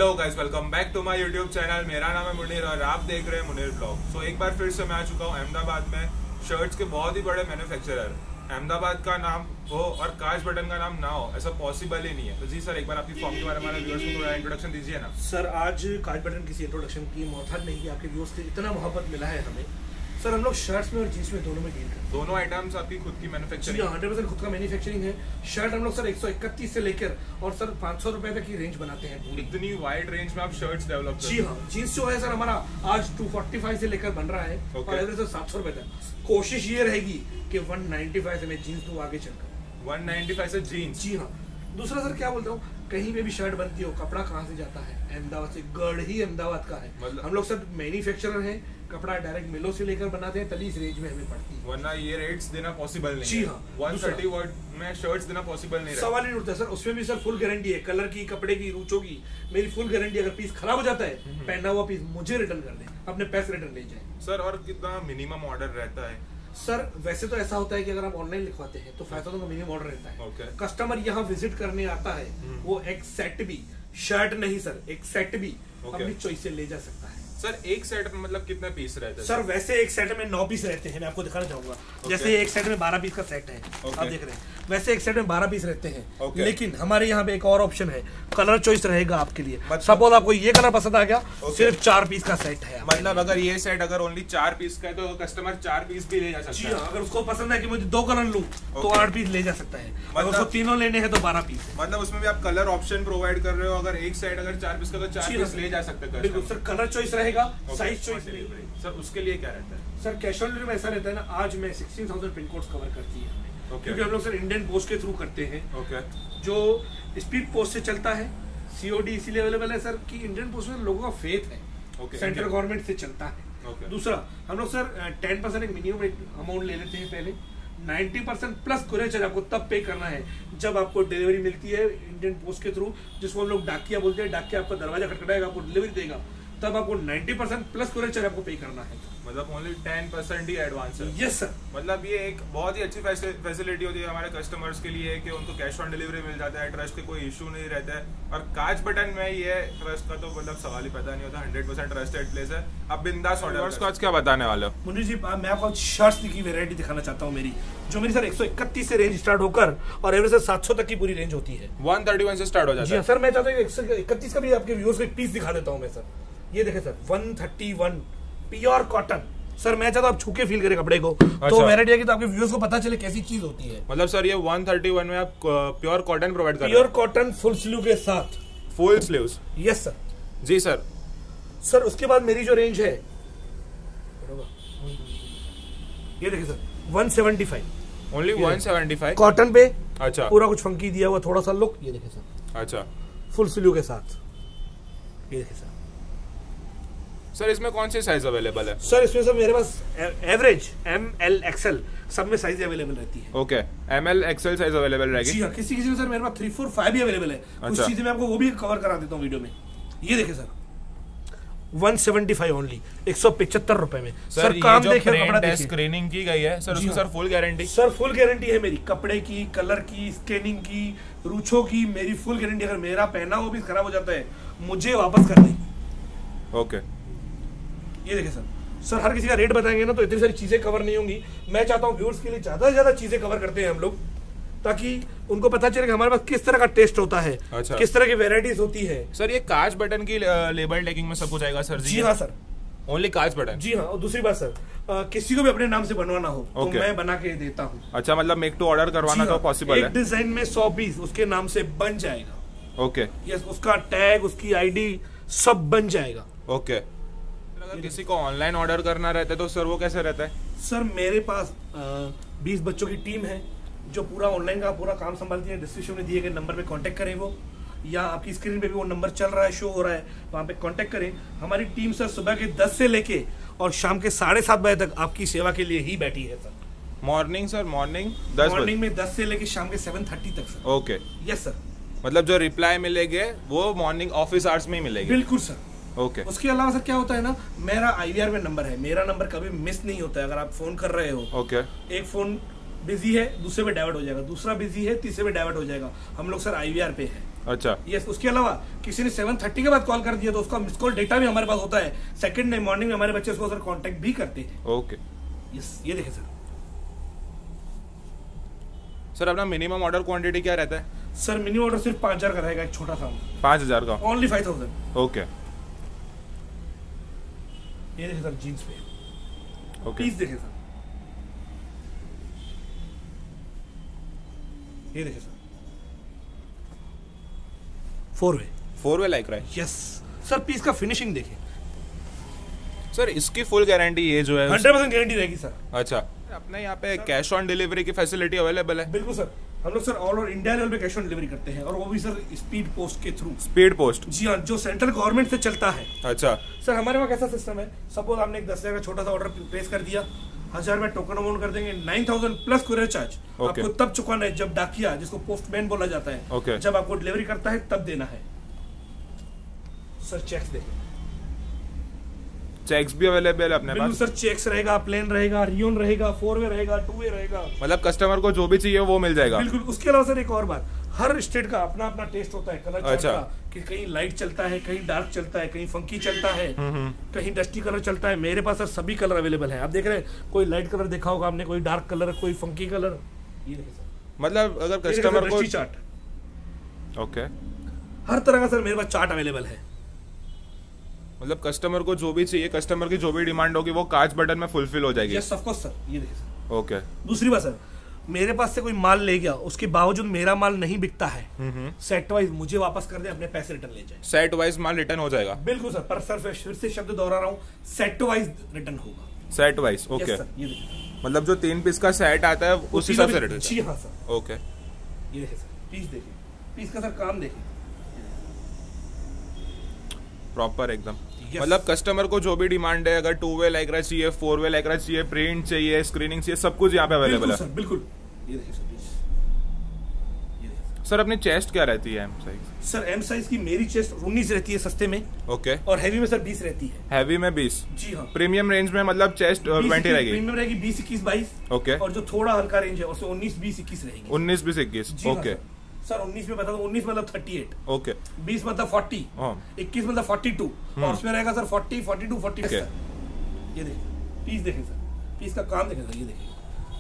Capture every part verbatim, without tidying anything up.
Hello guys, welcome back to my YouTube channel. मेरा नाम है मुनीर और आप देख रहे हैं मुनीर ब्लॉग। सो एक बार फिर से मैं आ चुका हूँ अहमदाबाद में शर्ट्स के बहुत ही बड़े मैन्युफैक्चरर। अहमदाबाद का नाम हो और काश बटन का नाम ना हो, ऐसा पॉसिबल ही नहीं है। तो जी सर, एक बार आपकी फॉर्म के बारे में हमारे व्यूअर्स को थोड़ा इंट्रोडक्शन दीजिए ना। सर आज काश बटन किसी इंट्रोडक्शन की मोहताज नहीं है, आपके व्यूअर्स से इतना मोहब्बत मिला है हमें। सर हम लोग शर्ट्स में और जीन्स में दोनों में डील करते हैं। दोनों आइटम्स आपकी खुद की मैन्युफैक्चरिंग? हंड्रेड परसेंट खुद का मैन्युफैक्चरिंग है। शर्ट हम लोग सर एक सौ इकतीस से लेकर और सर पाँच सौ रुपए तक की रेंज बनाते हैं पूरी। इतनी वाइड रेंज में आप शर्ट्स डेवलप करते हैं? जी हाँ, जीन्स जो है सर हमारा आज दो सौ पैंतालीस से लेकर बन रहा है okay. और एवरेज सात सौ रुपए तक। कोशिश ये रहेगी कि एक सौ पचानवे से मैं जीन्स दूं आगे चलकर। एक सौ पचानवे से जीन्स? जी हाँ। दूसरा सर क्या बोलता हूँ, कहीं पे भी शर्ट बनती हो, कपड़ा कहाँ से जाता है? अहमदाबाद से। गढ़ ही अहमदाबाद का है। मतलब हम लोग सब मैन्युफैक्चरर हैं, कपड़ा डायरेक्ट मिलों से लेकर बनाते हैं, तली इस रेंज में हमें पड़ती है। वरना ये रेट्स देना पॉसिबल नहीं। जी हाँ। एक सौ तीस वर्ड में शर्ट्स देना पॉसिबल नहीं। सवाल ही उठता है सर। उसमें भी सर फुल गारंटी है, कलर की, कपड़े की, रूचों की मेरी फुल गारंटी। अगर पीस खराब हो जाता है, पहना हुआ पीस मुझे रिटर्न कर दें, अपने पैसे रिटर्न ले जाए। सर और कितना मिनिमम ऑर्डर रहता है? सर वैसे तो ऐसा होता है कि अगर आप ऑनलाइन लिखवाते हैं तो फायदा तो मिनिमम ऑर्डर रहता है। okay. कस्टमर यहाँ विजिट करने आता है, वो एक सेट भी, शर्ट नहीं सर, एक सेट भी okay. अपनी चॉइस से ले जा सकता है। सर एक सेट में मतलब कितने पीस रहते हैं? सर वैसे एक सेट में नौ पीस रहते हैं, मैं आपको दिखाना चाहूंगा। okay. जैसे एक सेट में बारह पीस का सेट है, okay. आप देख रहे हैं। वैसे एक सेट में बारह पीस रहते हैं, okay. लेकिन हमारे यहाँ पे एक और ऑप्शन है, कलर चॉइस रहेगा आपके लिए। सपोज आपको ये कलर पसंद आ गया, okay. सिर्फ चार पीस का सेट है। मतलब अगर ये सेट अगर ओनली चार पीस का है तो कस्टमर चार पीस भी ले जा सकता है? अगर उसको पसंद है कि मुझे दो कलर लूं तो आठ पीस ले जा सकता है। अगर उसको तीनों लेने हैं तो बारह पीस। मतलब उसमें भी आप कलर ऑप्शन प्रोवाइड कर रहे हो? अगर एक सेट अगर चार पीस का तो चार पीस ले जा सकते हैं? बिल्कुल सर, कलर चॉइस रहेगा, साइज डिलीवरी। सर उसके लिए क्या रहता है? सर कैश ऑन डिलीवरी में ऐसा रहता है ना, आज मैं सोलह हज़ार पिन कोड्स कवर करती है हमें, okay. क्योंकि हम लोग सर इंडियन पोस्ट के थ्रू करते हैं, okay. जो स्पीड पोस्ट से चलता है। सीओडी इसीलिए अवेलेबल है सर कि इंडियन पोस्ट में लोगों का फेथ है, okay. सेंट्रल गवर्नमेंट से चलता है। okay. दूसरा हम लोग सर टेन परसेंट एक मिनिमम अमाउंट ले लेते हैं पहले, ninety percent plus courier charge आपको तब पे करना है जब आपको डिलीवरी मिलती है इंडियन पोस्ट के थ्रू, जिसको हम लोग डाकिया बोलते हैं। डाकिया आपका दरवाजा खटखटाएगा, आपको डिलीवरी देगा, तब आपको नब्बे परसेंट प्लस कुरियर चार्ज आपको पे करना है। मतलब ओनली टेन परसेंट ही एडवांस है? Yes sir. मतलब ये एक बहुत ही अच्छी फैसिलिटी होती है हमारे कस्टमर्स के लिए कि उनको कैश ऑन डिलीवरी मिल जाता है, ट्रस्ट का कोई इशू नहीं रहता है। और कांच बटन में ये ट्रस्ट का तो मतलब सवाल ही पैदा नहीं होता, हंड्रेड परसेंट ट्रस्टेड प्लेस है। अब बिंदास ऑर्डर को आज क्या बताने वाले हो? मुनीर जी, मैं आपको शर्ट्स की वैरायटी दिखाना चाहता हूँ मेरी, जो मेरी सर एक सौ इकतीस से रेंज स्टार्ट होकर और एवरेज से सात सौ तक की पूरी रेंज होती है। एक सौ इकतीस से स्टार्ट हो जाता है? सर मैं चाहता हूँ एक सौ इकतीस का भी आपके व्यूअर्स को एक पीस दिखा देता हूँ मैं सर। ये देखें सर, एक सौ इकतीस प्योर कॉटन। सर मैं चाहता हूँ आप छू के फील करें कपड़े को, अच्छा। तो वैरायटी है कि तो आपके व्यूअर्स को पता चले कैसी चीज होती है। मतलब सर ये एक सौ इकतीस में आप प्योर कॉटन प्रोवाइड कर रहे हैं? प्योर कॉटन फुल स्लीव के साथ। Full sleeves? Yes sir. जी सर। सर उसके बाद मेरी जो रेंज है, ये देखिए सर, एक सौ पचहत्तर। ओनली एक सौ पचहत्तर कॉटन पे। अच्छा। पूरा कुछ फंकी दिया हुआ, थोड़ा सा लुक। ये देखिए सर। अच्छा। फुल स्लीव के साथ। ये देखिए सर। सर इसमें कौन सी साइज अवेलेबल है? सर इसमें सर मेरे पास एवरेज एम एल एक्सएल सब में साइज अवेलेबल रहती है। Okay, M L XL size available रहेगी? जी हाँ। किसी किसी में सर मेरे पास थ्री फोर फाइव भी अवेलेबल है। अच्छा। कुछ चीजें मैं आपको वो भी कवर करा देता हूँ वीडियो में। ये देखिए सर, एक सौ पचहत्तर ओनली, एक सौ पचहत्तर रुपए में। सर, सर काम देखिए, कपड़ा देखिए, स्क्रीनिंग की गई है सर, उसकी sir full guarantee? Sir full guarantee है मेरी, कपड़े की, कलर की, स्कैनिंग की, रूचों की, मेरी फुल गारंटी। अगर मेरा पहना वो भी खराब हो जाता है, मुझे वापस कर दें। ओके। ये देखिए सर। सर हर किसी का रेट बताएंगे ना तो इतनी सारी चीजें कवर नहीं होंगी। मैं चाहता हूँ व्यूअर्स के लिए ज्यादा से ज्यादा चीजें कवर करते हैं हम लोग, ताकि उनको पता चले कि हमारे पास किस तरह का टेस्ट होता है। अच्छा। किस तरह की वेराइटीज होती है। सर ये कांच बटन की लेबल टैगिंग में सब कुछ आएगा सर? जी हाँ सर। Only Kanch button? जी हाँ। और दूसरी बात सर, आ, किसी को भी अपने नाम से बनवाना हो तो मैं बना के देता हूँ। अच्छा, मतलब मेक टू ऑर्डर करवाना तो पॉसिबल है? एक डिजाइन में सौ पीस उसके नाम से बन जाएगा। ओके। यस, उसका टैग, उसकी आईडी सब बन जाएगा। ओके। अगर किसी को ऑनलाइन ऑर्डर करना रहता है तो सर वो कैसे रहता है? सर मेरे पास बीस बच्चों की टीम है जो पूरा ऑनलाइन का पूरा काम संभालती है। डिस्क्रिप्शन में दिए गए नंबर पे कांटेक्ट करें वो, या आपकी स्क्रीन पे भी वो नंबर चल रहा है, शो हो रहा है, वहाँ पे कांटेक्ट करें। हमारी टीम सर सुबह के दस से लेके और शाम के साढ़े सात बजे तक आपकी सेवा के लिए ही बैठी है सर। Morning sir? मॉर्निंग दस मॉर्निंग में दस से लेके शाम के सेवन थर्टी तक सर। ओके। Yes sir. मतलब जो रिप्लाई मिलेंगे वो मॉर्निंग ऑफिस आवर्स में ही मिलेंगे? बिल्कुल सर। ओके। उसके अलावा सर क्या होता है ना, मेरा आईवीआर में नंबर है, मेरा नंबर कभी मिस नहीं होता है। अगर आप फोन कर रहे हो, ओके, एक फोन बिजी है दूसरे पे डाइवर्ट हो जाएगा, दूसरा बिजी है तीसरे पे डाइवर्ट हो जाएगा। हम लोग सर आईवीआर पे है। अच्छा यस। उसके अलावा किसी ने सेवन थर्टी के बाद कॉल कर दिया तो उसका मिस कॉल डेटा भी हमारे पास होता है। सेकंड डे मॉर्निंग में हमारे बच्चे उसको सर कांटेक्ट भी करते हैं। ओके यस, ये देखें सर। सर अपना मिनिमम ऑर्डर क्वांटिटी क्या रहता है? सर मिनिमम ऑर्डर सिर्फ पाँच हजार का रहेगा, एक छोटा सा। पाँच हजार का? Only five thousand. ओके। ये देखें सर जीन्स पे। ओके। पीस देखें सर, ये देखें sir, four way four way like रहा है। Yes sir. पीस का फिनिशिंग देखें सर, इसकी फुल गारंटी ये जो है हंड्रेड परसेंट गारंटी रहेगी सर। अच्छा, अपने यहाँ पे कैश ऑन डिलीवरी की फैसिलिटी अवेलेबल है? बिल्कुल सर, हम लोग sir all over India level पे कैश ऑन डिलीवरी करते हैं और वो भी सर स्पीड पोस्ट के थ्रू। Speed post? जी हाँ, जो सेंट्रल गवर्नमेंट से चलता है। अच्छा सर, हमारे वहाँ कैसा सिस्टम है, सपोज आपने एक दस हजार का छोटा सा ऑर्डर प्लेस कर दिया, हजार रुपए टोकन अमाउंट कर देंगे, nine thousand plus courier charge आपको तब चुकाना है जब डाकिया, जिसको पोस्टमैन बोला जाता है, okay. जब आपको डिलीवरी करता है तब देना है। सर चेक्स देखें, चेक्स भी अवेलेबल है अपने पास? सर चेक्स रहेगा, प्लेन रहेगा, रियोन रहेगा, फोर वे रहेगा, टू वे रहेगा। मतलब कस्टमर को जो भी चाहिए वो मिल जाएगा? बिल्कुल। उसके अलावा सर एक और बात, हर स्टेट का अपना अपना टेस्ट होता है कलर अच्छा। का, कि कहीं लाइट चलता है, कहीं डार्क चलता है, कहीं फंकी चलता है, कहीं डस्टी कलर चलता है। मेरे पास सर सभी कलर अवेलेबल है। आप देख रहे हैं, कोई लाइट कलर देखा होगा आपने, कोई डार्क कलर, कोई फंकी कलर। ये देखिए सर, मतलब अगर कस्टमर को चार्ट, ओके, हर तरह का सर मेरे पास चार्ट अवेलेबल है। मतलब कस्टमर को जो भी चाहिए, कस्टमर की जो भी डिमांड होगी वो कांच बटन में फुलफिल हो जाएगी? Yes of course sir. ये देखिए सर। ओके। दूसरी बात सर, मेरे पास से कोई माल ले गया, उसके बावजूद मेरा माल नहीं बिकता है, सेट वाइज मुझे वापस कर दे, अपने पैसे रिटर्न ले जाए। सेट वाइज माल रिटर्न हो जाएगा? बिल्कुल सर। पर सर फिर से शब्द दोहरा रहा हूँ, सेट वाइज रिटर्न होगा। Set wise? ओके। ये देखिए, मतलब जो तीन पीस का सेट आता है उस हिसाब से रिटर्न? जी हाँ सर। ओके। ये देखिए सर, पीस देखिए, पीस का सर काम देखिए, प्रॉपर एकदम। मतलब कस्टमर को जो भी डिमांड है, अगर टू वे लाइक रहा चाहिए, फोर वे लाइक रहा चाहिए, प्रिंट चाहिए, स्क्रीनिंग चाहिए, सब कुछ यहाँ पे अवेलेबल है। बिल्कुल। ये देखिए सर, सर अपनी चेस्ट क्या रहती है M size? Sir M size की मेरी चेस्ट उन्नीस रहती है सस्ते में। ओके। और हैवी में सर बीस रहती है। हैवी में बीस? जी हाँ। प्रीमियम रेंज में मतलब चेस्ट ट्वेंटी रहेगी? प्रीमियम रहेगी बीस इक्कीस बाईस। ओके। और जो थोड़ा हल्का रेंज है उसमें उन्नीस बीस इक्कीस रहेगी। उन्नीस बीस इक्कीस? Okay sir. उन्नीस में बता दो, उन्नीस मतलब थर्टी एट, ओके, बीस मतलब फोर्टी, इक्कीस मतलब फोर्टी टू, और उसमें रहेगा sir forty forty two forty. ये देखिए पीस देखें सर, पीस का काम देखें सर। ये देखिए,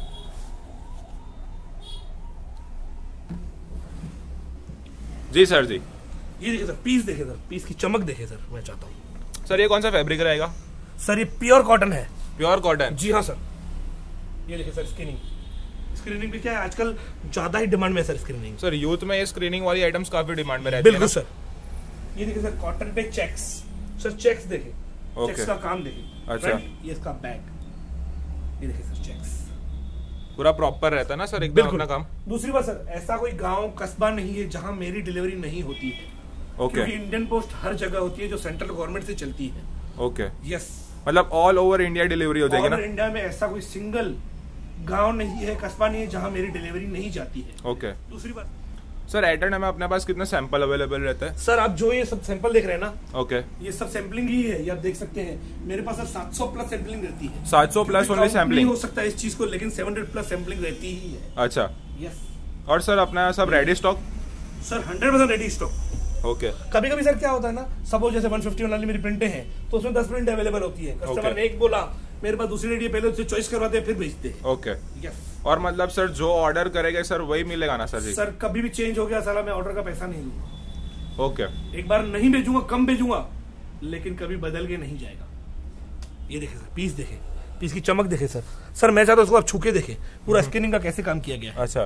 जी सर जी। ये देखिए सर, पीस देखें सर, पीस की चमक देखें सर। मैं चाहता हूँ सर, ये कौन सा फैब्रिक रहेगा? सर ये प्योर कॉटन है। Pure cotton? जी हाँ सर। ये देखिए सर, स्क्रीनिंग, स्क्रीनिंग भी क्या है आजकल ज्यादा ही डिमांड में सर स्क्रीनिंग। सर यूथ में ये स्क्रीनिंग वाली आइटम्स काफी डिमांड में रहती है। बिल्कुल सर। ये देखिए सर, कॉटन पे चेक्स। सर चेक्स देखिए, चेक्स का काम देखिए। अच्छा। ये इसका बैग, ये देखिए सर, चेक्स पूरा प्रॉपर रहता है ना सर एकदम अपना काम? दूसरी बात सर, ऐसा कोई गांव कस्बा नहीं है जहां मेरी डिलीवरी नहीं होती है। ओके। क्योंकि इंडियन पोस्ट हर जगह होती है जो सेंट्रल गवर्नमेंट से चलती है। ओके। यस। मतलब ऑल ओवर इंडिया डिलीवरी हो जाएगी ना? ऑल इंडिया में ऐसा कोई सिंगल गांव नहीं है, कस्बा नहीं है जहां मेरी डिलीवरी नहीं जाती है। ओके। दूसरी बात सर, एट एंड में अपने पास कितना सैंपल अवेलेबल रहता है? सर आप जो ये सब सैंपल देख रहे हैं ना, ओके, ये सब सैंपलिंग ही है, ये आप देख सकते हैं। मेरे पास सर सात सौ प्लस सैंपलिंग रहती है। सात सौ प्लस ओनली सैंपलिंग? हो सकता है इस चीज को, लेकिन सात सौ प्लस सैंपलिंग रहती ही है। अच्छा। यस। और सर अपना सब ready stock? Sir hundred percent ready stock. Okay. कभी कभी सर क्या होता है ना, सपोज जैसे वन फिफ्टी वाली मेरी प्रिंटें हैं तो उसमें दस प्रिंट अवेलेबल होती है। कस्टमर ने एक बोला, मेरे पास दूसरी रेडी है, पहले उससे चॉइस करवाते हैं फिर भेजते हैं। ओके। यस। और मतलब सर जो ऑर्डर करेगा सर वही मिलेगा ना सर जी? सर कभी भी चेंज हो गया साला, मैं ऑर्डर का पैसा नहीं लूंगा। ओके। एक बार नहीं भेजूंगा, कम भेजूंगा, लेकिन कभी बदल के नहीं जाएगा। ये देखे सर, पीस देखे, पीस की चमक देखे सर। सर मैं चाहता हूँ उसको आप छू के देखे पूरा स्किनिंग का कैसे काम किया गया है। अच्छा।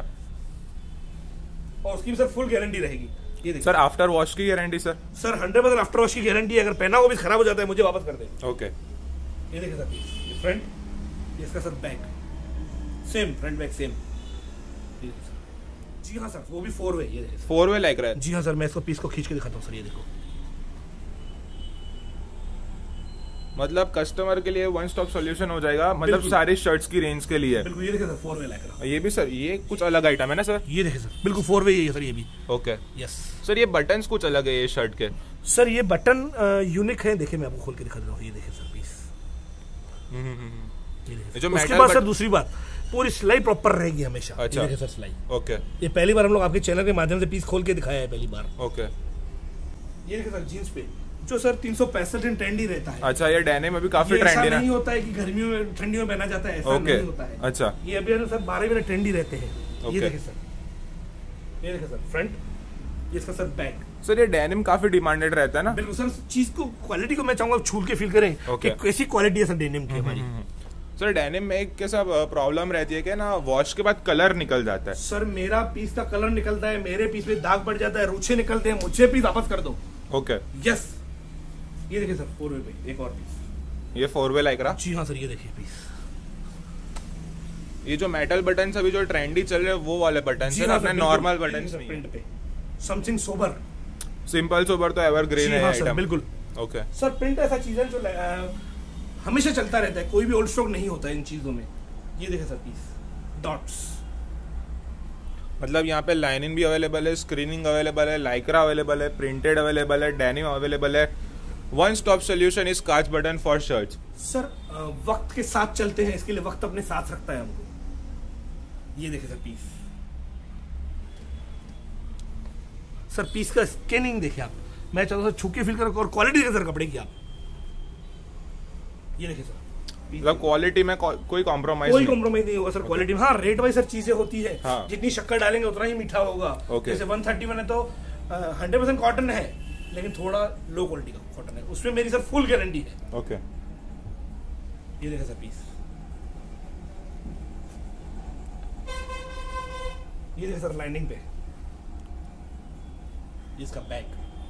और उसकी भी सर फुल गारंटी रहेगी। ये देखिए सर, आफ्टर वॉश की guarantee? Sir sir hundred percent after wash की गारंटी है। अगर पहना वो भी खराब हो जाता है मुझे वापस कर दे। ओके। ये देखिए सर, ये फ्रंट, ये इसका sir back, same front back same. जी हाँ सर, वो भी फोर वे। ये देखिए फोर वे लाइक रहा है? जी हाँ सर, मैं इसको पीस को खींच के दिखाता हूँ सर। ये देखो, मतलब कस्टमर के लिए वन स्टॉप सॉल्यूशन हो जाएगा, मतलब सारी शर्ट्स की रेंज के लिए। बिल्कुल। ये देखिए सर, फोर वे लाइक रहा है। ये भी सर, ये कुछ अलग आइटम है ना सर? ये देखिए सर, बिल्कुल फोर वे ही है सर ये भी। ओके। यस सर, ये बटन्स कुछ अलग है ये शर्ट के? सर ये बटन यूनिक है। देखिए मैं आपको खोल के दिखा रहा हूँ। ये देखिए सर पीस। ये देखिए। जो उसके बाद सर दूसरी बात, पूरी सिलाई प्रॉपर रहेगी हमेशा। अच्छा। ये देखिए सर सिलाई। ओके। ये पहली बार हम लोग आपके चैनल के माध्यम से पीस खोल के दिखाया है पहली बार। ओके। ये देखिए सर जीन्स पे जो सर तीन सौ पैंसठ दिन ट्रेंडी रहता है। अच्छा, ये डेनिम में भी काफी ट्रेंडी है। नहीं होता है कि गर्मियों में ठंडियों में पहना जाता है, ऐसा okay. नहीं होता है। अच्छा, ये अभी सर बारह महीने ट्रेंडी रहते हैं। okay. ये देखिए सर, ये देखिए सर फ्रंट, ये इसका सर बैक। सर ये डेनिम काफी डिमांडेड रहता है ना? बिल्कुल सर, चीज को क्वालिटी को मैं चाहूंगा छूल के फील करें okay. कि कैसी क्वालिटी है सर डेनिम की हमारी। सर डेनिम में एक कैसा प्रॉब्लम रहती है कि ना वॉश के बाद कलर निकल जाता है। सर मेरा पीस का कलर निकलता है, मेरे पीस में दाग पड़ जाता है, रूछे निकलते हैं, मुझे पीस वापस कर दो। ओके। यस, ये देखिए सर फोर वे पे एक और पीस। ये फोर वे लाइक रहा? जी हाँ सर, ये देखिए पीस। ये जो मेटल बटन अभी जो ट्रेंडी चल रहे हैं वो वाले बटन है, अपने नॉर्मल बटन प्रिंट पे समथिंग सोबर, सिंपल सोबर तो एवरग्रीन है आइटम। बिल्कुल। ओके सर प्रिंट ऐसा चीज है जो हमेशा चलता रहता है, कोई भी ओल्ड स्टॉक नहीं होता है इन चीजों में। ये देखिए सर पीस, डॉट्स, मतलब यहाँ पे लाइनिंग भी अवेलेबल है, स्क्रीनिंग अवेलेबल है, लाइक्रा अवेलेबल है, प्रिंटेड अवेलेबल है, डेनिम अवेलेबल है। One stop solution is Kanch button for shirts. Sir वक्त के साथ चलते हैं, इसके लिए वक्त अपने साथ रखता है हमको। ये देखिए सर पीस, सर पीस का स्कैनिंग देखिए आप, मैं चाहता हूँ छू के फील कर, और क्वालिटी देखिए सर कपड़े की आप। ये देखिए सर मतलब क्वालिटी में को, कोई कॉम्प्रोमाइज कोई कॉम्प्रोमाइज नहीं होगा सर क्वालिटी में। हाँ रेट वाइज सर चीजें होती है, हाँ। जितनी शक्कर डालेंगे उतना ही मीठा होगा। okay. जैसे वन थर्टी वन है तो हंड्रेड परसेंट कॉटन है, लेकिन थोड़ा लो क्वालिटी का कॉटन है, उसमें मेरी सर फुल गारंटी है। ओके। ये देखिए सर पीस, ये देखिए सर लाइनिंग पे, इसका बैक,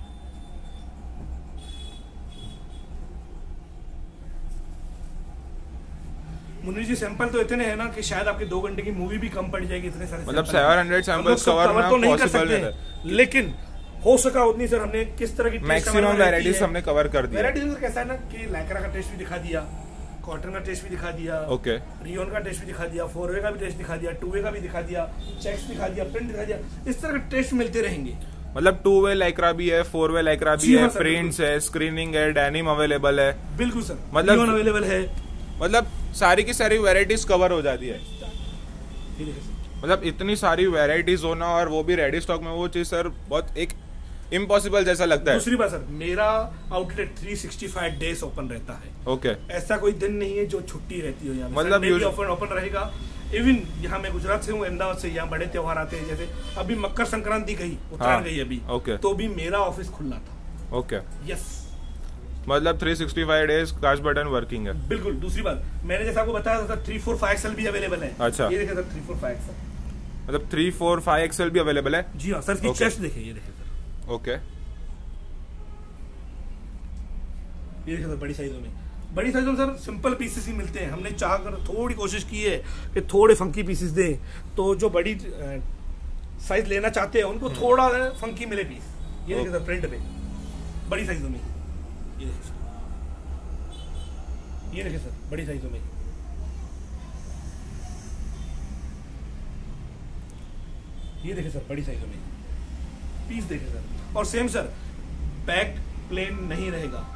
मुनीर जी सैंपल तो इतने हैं ना कि शायद आपके दो घंटे की मूवी भी कम पड़ जाएगी, इतने सारे मतलब सेवन हंड्रेड सैंपल्स कवर करना तो नहीं कर पॉसिबल सकते, लेकिन हो सका उतनी सर हमने किस तरह की मैक्सिमम वैरायटीज हमने कवर कर दी। वैरायटीज कैसा है ना कि लाइक्रा का टेस्ट भी दिखा दिया, कॉटन का टेस्ट भी दिखा दिया, ओके, रियोन का टेस्ट भी दिखा दिया, फोर वे का भी टेस्ट दिखा दिया, टू वे का भी दिखा दिया, चेक्स दिखा दिया, प्रिंट दिखा दिया, इस तरह के टेस्ट मिलते रहेंगे। मतलब टू वे लाइक्रा भी है, फोर वे लाइक्रा भी है, प्रिंट्स है, स्क्रीनिंग है, डेनिम अवेलेबल है। बिल्कुल सर, मतलब अवेलेबल है, मतलब सारी की सारी वैरायटीज कवर हो जाती है। मतलब इतनी सारी वैरायटीज होना और वो भी रेडी स्टॉक में, वो चीज सर बहुत एक इम्पॉसिबल जैसा लगता है। दूसरी बात सर, मेरा outlet three sixty five days open रहता है। ओके। ऐसा कोई दिन नहीं है जो छुट्टी रहती हो यहाँ, मतलब ओपन ओपन रहेगा। इवन यहाँ मैं गुजरात से हूँ, अहमदाबाद से, यहाँ बड़े त्योहार आते हैं, जैसे अभी मकर संक्रांति गई, उत्तरायण गई अभी, ओके, तो भी मेरा ऑफिस खुला था। ओके, यस, मतलब three sixty five days Kanch button working है। बिल्कुल। दूसरी बात, मैंने जैसा आपको बताया था थ्री फोर फाइव एक्सएल भी अवेलेबल है। अच्छा, ये देखिए sir three four five XL, मतलब थ्री फोर फाइव एक्सएल भी अवेलेबल है। जी हाँ सर, इसकी चेस्ट देखिए, ये देखिए सर, ओके, ये देखिए सर बड़ी साइजों में, बड़ी साइजों में सर सिंपल पीसेस ही मिलते हैं। हमने चाह कर थोड़ी कोशिश की है कि थोड़े फंकी पीसेस दें, तो जो बड़ी साइज लेना चाहते हैं उनको थोड़ा फंकी मिले पीस। ये देखिए सर प्रिंट पे बड़ी साइजों में, ये देखिए सर, ये देखिए सर बड़ी साइजों में, ये देखिए सर बड़ी साइजों में पीस देखिए सर। और सेम सर बैक प्लेन नहीं रहेगा।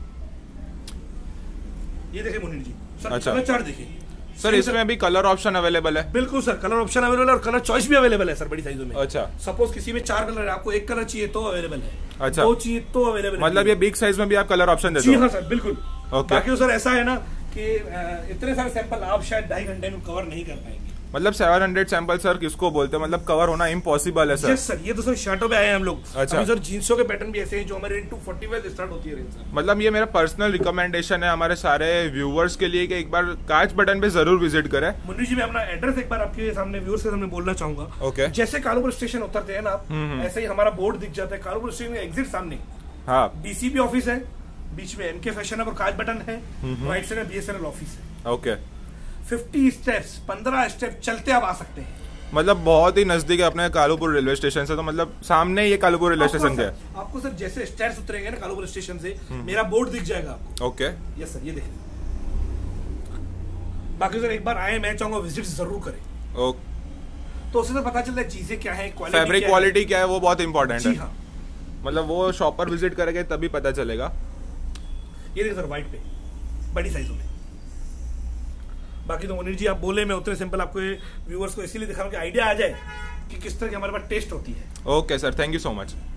ये देखिए मुनीर जी सर, अच्छा, इसमें चार्ट देखिए सर, इसमें भी कलर ऑप्शन अवेलेबल है। बिल्कुल सर, कलर ऑप्शन अवेलेबल है और कलर चॉइस भी अवेलेबल है सर बड़ी साइजों में। अच्छा, सपोज किसी में चार कलर है, आपको एक कलर चाहिए तो अवेलेबल है, अच्छा, दो चाहिए तो अवेलेबल है। मतलब ये बिग साइज में भी आप कलर ऑप्शन देते हो? जी हाँ सर, बिल्कुल। ओके। बाकी सर ऐसा है ना कि इतने सारे सैंपल आप शायद ढाई घंटे में कवर नहीं कर पाएंगे। मतलब सेवन हंड्रेड सैंपल सर किसको बोलते हैं, मतलब कवर होना इम्पॉसिबल है सर। यस सर, ये तो सर शर्टों पे आए हैं हम लोग। अच्छा। अभी सर जींसों के पैटर्न भी ऐसे हैं जो हमारे range two forty five start होती है रेंज सर। मतलब ये मेरा पर्सनल रिकमेंडेशन है हमारे सारे व्यूवर्स के लिए कि एक बार कांच बटन पे जरूर विजिट करें। मुन्नी जी मैं अपना एड्रेस एक बार आपके सामने व्यूअर्स के सामने बोलना चाहूंगा। ओके। जैसे कालूपुर स्टेशन उतरते हैं ना आप, ऐसे ही हमारा बोर्ड दिख जाता है, कालूपुर स्टेशन के एग्जिट सामने हाँ डीसीपी ऑफिस है, बीच में एमके फैशन और कांच बटन है, राइट साइड में बीएसएनएल ऑफिस है। ओके। फिफ्टी स्टेप्स, पंद्रह स्टेप चलते आप आ सकते हैं। मतलब बहुत ही नजदीक है अपने कालूपुर रेलवे स्टेशन से, तो मतलब सामने ये कालूपुर रेलवे स्टेशन के है। आपको सर जैसे स्टेयर्स उतरेंगे ना कालूपुर स्टेशन से, मेरा बोर्ड दिख जाएगा आपको। ओके। यस सर, ये देखिए। बाकी सर एक बार आए, मैं चाहूंगा विजिट जरूर करें। ओके। तो उससे तो पता चलता है चीजें क्या है, फैब्रिक क्वालिटी क्या है, वो बहुत इंपॉर्टेंट है। जी हाँ, मतलब वो शॉप पर विजिट करेंगे तभी पता चलेगा। ये देखिए सर व्हाइट पे बड़ी साइजों में। बाकी तो मुनीर जी आप बोले, मैं उतने सिंपल आपको व्यूअर्स को इसीलिए दिखा रहा हूँ कि आइडिया आ जाए कि किस तरह की हमारे पास टेस्ट होती है। Okay sir, thank you so much.